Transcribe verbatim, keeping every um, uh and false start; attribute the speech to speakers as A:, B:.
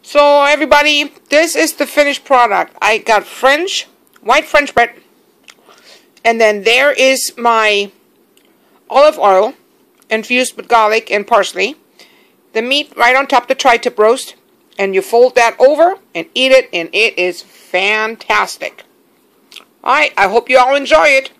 A: So everybody, this is the finished product. I got French, white French bread, and then there is my olive oil infused with garlic and parsley. The meat right on top of the tri-tip roast, and you fold that over and eat it, and it is fantastic. Alright, I hope you all enjoy it.